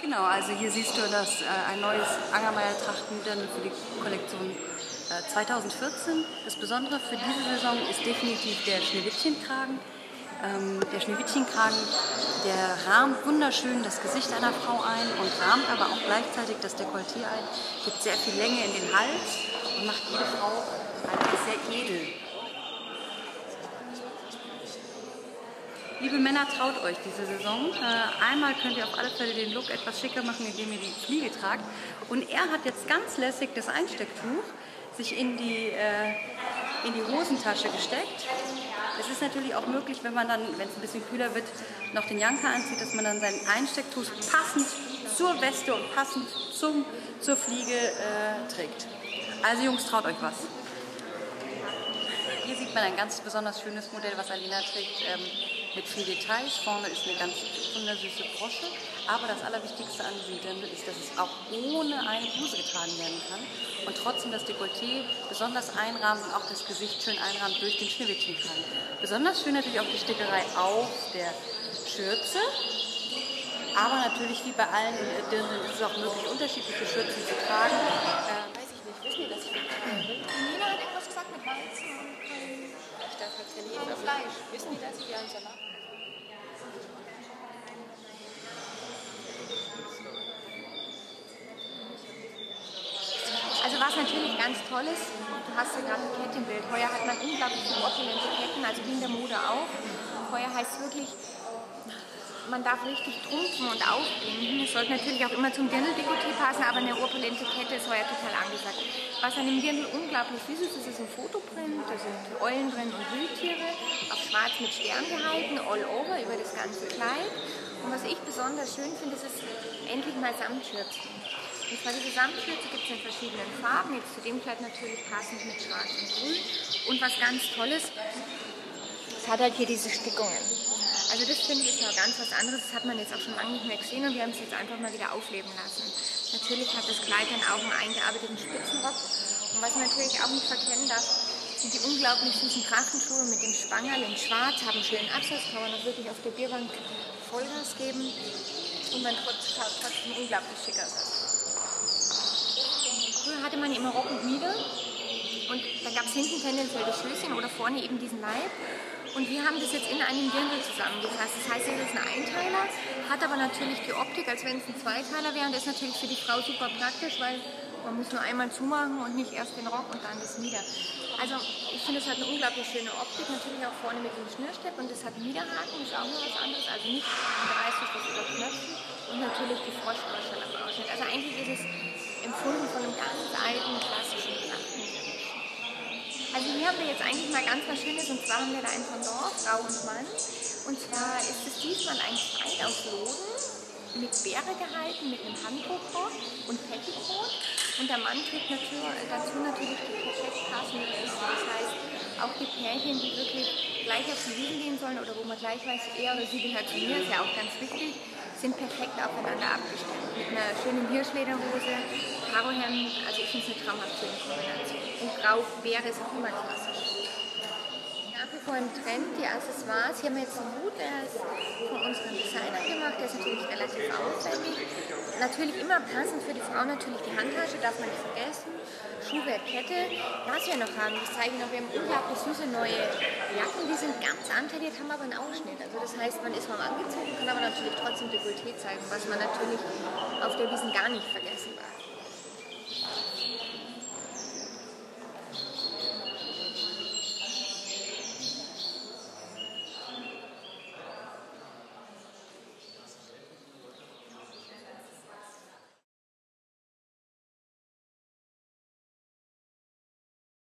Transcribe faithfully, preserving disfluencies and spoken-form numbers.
Genau, also hier siehst du das, äh, ein neues Angermayer-Trachtendirndl für die Kollektion äh, zweitausendvierzehn. Das Besondere für diese Saison ist definitiv der Schneewittchenkragen. Ähm, der Schneewittchenkragen, der rahmt wunderschön das Gesicht einer Frau ein und rahmt aber auch gleichzeitig das Dekolleté ein, gibt sehr viel Länge in den Hals und macht jede Frau eigentlich sehr edel. Liebe Männer, traut euch diese Saison. Äh, einmal könnt ihr auf alle Fälle den Look etwas schicker machen, indem ihr die Fliege tragt. Und er hat jetzt ganz lässig das Einstecktuch sich in die, äh, in die Hosentasche gesteckt. Es ist natürlich auch möglich, wenn man dann, wenn es ein bisschen kühler wird, noch den Janker anzieht, dass man dann sein Einstecktuch passend zur Weste und passend zum, zur Fliege äh, trägt. Also Jungs, traut euch was. Hier sieht man ein ganz besonders schönes Modell, was Alina trägt, ähm, mit viel Details. Vorne ist eine ganz wundersüße Brosche. Aber das Allerwichtigste an diesem Dirndl ist, dass es auch ohne eine Bluse getragen werden kann und trotzdem das Dekolleté besonders einrahmt und auch das Gesicht schön einrahmt durch den Schneewittchenkragen. Besonders schön natürlich auch die Stickerei auf der Schürze. Aber natürlich wie bei allen Dirndln ist es auch möglich, unterschiedliche Schürzen zu tragen. Äh, Weiß ich nicht, wissen die das? Nina hat etwas gesagt mit Weizen und kein ich darf jetzt keine Fleisch. Wissen die das? Die haben Salat. Also was natürlich ganz toll ist, du hast ja gerade ein Kettenbild. Heuer hat man unglaublich viele opulente Ketten, also wie in der Mode auch. Heuer heißt wirklich, man darf richtig trumpfen und aufbinden. Es sollte natürlich auch immer zum Dirndl-Dekolleté passen, aber eine opulente Kette ist heuer total angesagt. Was an dem Dirndl unglaublich süß ist, ist ein Fotoprint, da sind Eulen drin und Wildtiere, auf schwarz mit Stern gehalten, all over über das ganze Kleid. Und was ich besonders schön finde, ist es endlich mal Samtschürzen. Und zwar diese Samtschürze gibt es in verschiedenen Farben, jetzt zu dem Kleid natürlich passend mit schwarz und grün. Und was ganz Tolles, es hat halt hier diese Stickungen. Also das finde ich ist noch ganz was anderes, das hat man jetzt auch schon lange nicht mehr gesehen und wir haben es jetzt einfach mal wieder aufleben lassen. Natürlich hat das Kleid dann auch einen eingearbeiteten Spitzenrock und was man natürlich auch nicht verkennen darf, sind die unglaublich süßen Trachtenschuhe mit dem Spangerl in schwarz, haben einen schönen Absatz, kann man auch wirklich auf der Bierbank Vollgas geben und man schaut trotzdem unglaublich schick aus. Früher hatte man immer Rock und Mieder und da gab es hinten tendenziell das Schößchen oder vorne eben diesen Leib. Und wir haben das jetzt in einem Dirndl zusammengefasst. Das heißt, es ist ein Einteiler, hat aber natürlich die Optik, als wenn es ein Zweiteiler wäre. Und das ist natürlich für die Frau super praktisch, weil man muss nur einmal zumachen und nicht erst den Rock und dann das Mieder. Also ich finde, es hat eine unglaublich schöne Optik, natürlich auch vorne mit dem Schnürstepp und es hat einen Miederhaken, das ist auch noch was anderes, also nicht ein Reißverschluss das über Knöpfen und natürlich die Froschbrosche am Ausschnitt. Also eigentlich ist es empfunden von einem ganz alten, klassischen Trachten. Also hier haben wir jetzt eigentlich mal ganz was Schönes und zwar haben wir da ein Pendant, Frau und Mann. Und zwar ist es diesmal ein Kleid aus Loden mit Beere gehalten, mit einem Handtuchrock und Petticoat. Und der Mann trägt natürlich, dazu natürlich die perfekt passende Weste. Das heißt, auch die Pärchen, die wirklich gleich auf die Wiese gehen sollen oder wo man gleich weiß, er oder sie gehört zu mir, ist ja auch ganz wichtig, sind perfekt aufeinander abgestimmt. Mit einer schönen Hirschlederhose, Karohemd, also ich finde es eine traumhaft schöne Kombination. Und Grau wäre es auch immer klassisch. Nach wie vor im Trend die Accessoires. Hier haben wir jetzt einen Hut, der ist von unseren Designern gemacht, der ist natürlich relativ aufwendig. Natürlich immer passend für die Frau, natürlich die Handtasche, darf man nicht vergessen. Schuhwerk, Kette. Was wir noch haben, das zeige ich noch, wir haben unglaublich süße neue Jacken, die sind ganz antrainiert, haben aber einen Ausschnitt. Also das heißt, man ist mal angezogen, kann aber natürlich trotzdem Dekolleté zeigen, was man natürlich auf der Wiesn gar nicht vergessen darf.